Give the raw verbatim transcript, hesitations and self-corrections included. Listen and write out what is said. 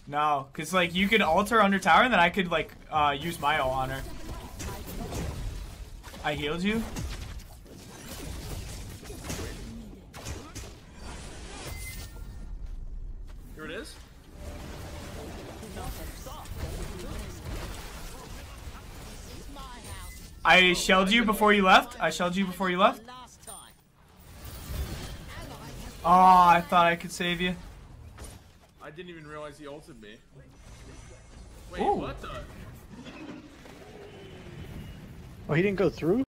No, cause like you could ult her under tower, and then I could like uh, use my ult on her. I healed you. Here it is. I shelled you before you left. I shelled you before you left. Oh, I thought I could save you. I didn't even realize he ulted me. Wait, Ooh. what the? Oh, he didn't go through?